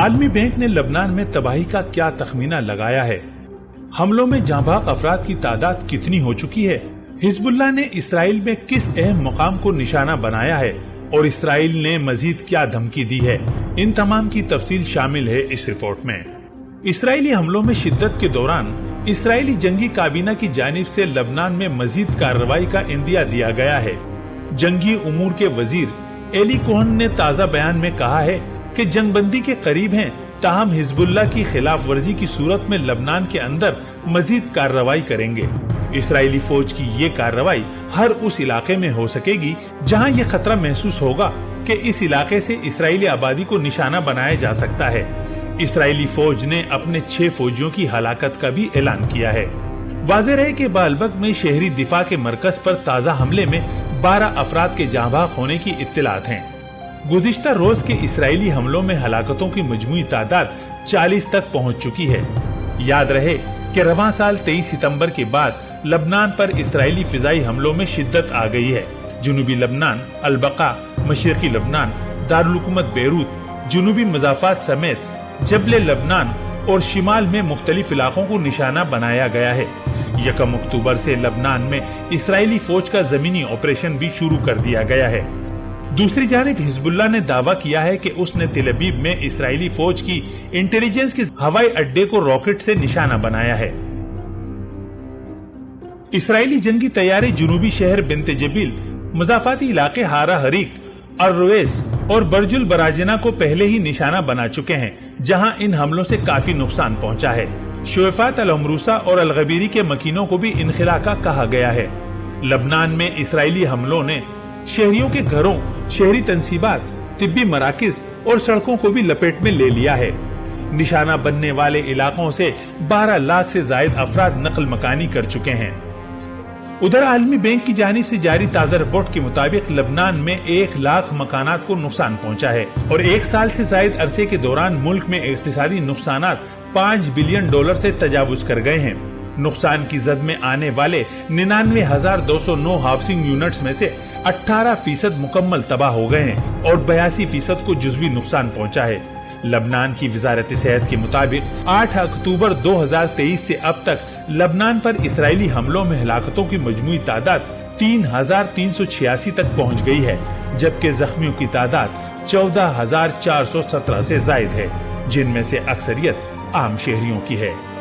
आलमी बैंक ने लबनान में तबाही का क्या तखमीना लगाया है? हमलों में जांबाज अफराद की तादाद कितनी हो चुकी है? हिजबुल्लाह ने इसराइल में किस अहम मकाम को निशाना बनाया है और इसराइल ने मजीद क्या धमकी दी है? इन तमाम की तफसील शामिल है इस रिपोर्ट में। इसराइली हमलों में शिद्दत के दौरान इसराइली जंगी काबीना की जानिब से लबनान में मजीद कार्रवाई का इंदिया दिया गया है। जंगी उमूर के वजीर एली कोहन ने ताज़ा बयान में कहा है कि जंगबंदी के करीब हैं, ताहम हिजबुल्लाह की खिलाफ वर्जी की सूरत में लबनान के अंदर मजीद कार्रवाई करेंगे। इसराइली फौज की ये कार्रवाई हर उस इलाके में हो सकेगी जहां ये खतरा महसूस होगा कि इस इलाके से इसराइली आबादी को निशाना बनाया जा सकता है। इसराइली फौज ने अपने 6 फौजियों की हलाकत का भी ऐलान किया है। वाज़ेह रहे कि बालबक में शहरी दिफा के मरकज पर ताज़ा हमले में 12 अफराद के जांबाज होने की इत्तलात हैं। गुज़िश्ता रोज के इसराइली हमलों में हलाकतों की मजमूई तादाद 40 तक पहुंच चुकी है। याद रहे कि रवां साल 23 सितंबर के बाद लबनान पर इसराइली फिजाई हमलों में शिद्दत आ गई है। जुनूबी लबनान, अल-बका, मशरिकी लबनान, दारुल हुकूमत बेरूत, जुनूबी मज़ाफ़ात समेत जबले लबनान और शिमाल में मुख्तलिफ इलाकों को निशाना बनाया गया है। 1 अक्टूबर से लबनान में इसराइली फौज का जमीनी ऑपरेशन भी शुरू कर दिया गया है। दूसरी जानिब हिजबुल्लाह ने दावा किया है कि उसने तेल अवीव में इसराइली फौज की इंटेलिजेंस के हवाई अड्डे को रॉकेट से निशाना बनाया है। इसराइली जंगी तैयारे जुनूबी शहर बिन्त जबील, मज़ाफ़ाती इलाके हारा हरीक, अर-रुएस और बर्जुल बराजना को पहले ही निशाना बना चुके हैं, जहां इन हमलों से काफी नुकसान पहुंचा है। शुएफ़ात अल-अमरूसा और अल-गबीरी के मकीनों को भी इनखिला का कहा गया है। लबनान में इसराइली हमलों ने शहरियों के घरों, शहरी तंसीबात, तिब्बी मराकिज और सड़कों को भी लपेट में ले लिया है। निशाना बनने वाले इलाकों से 12 लाख से जायद अफराद नकल मकानी कर चुके हैं। उधर आलमी बैंक की जानिब से जारी ताज़ा रिपोर्ट के मुताबिक लबनान में 1 लाख मकानात को नुकसान पहुंचा है और 1 साल से जायद अरसे के दौरान मुल्क में इक़्तिसादी नुकसानात $5 बिलियन से तजावुज कर गए हैं। नुकसान की जद में आने वाले 99,209 हाउसिंग यूनिट्स में से 18% मुकम्मल तबाह हो गए हैं और 82% को जुज़वी नुकसान पहुंचा है। लबनान की वजारत सेहत के मुताबिक 8 अक्टूबर 2023 से अब तक लबनान पर इसराइली हमलों में हलाकतों की मजमूई तादाद 3,386 तक पहुंच गई है, जबकि जख्मियों की तादाद 14,417 से जायद है, जिनमें से अक्सरियत आम शहरियों की है।